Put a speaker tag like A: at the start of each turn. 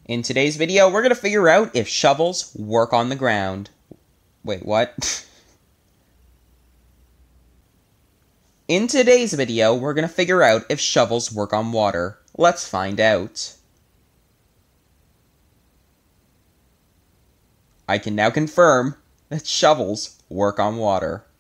A: In today's video, we're going to figure out if shovels work on the ground. Wait, what? In today's video, we're going to figure out if shovels work on water. Let's find out. I can now confirm that shovels work on water.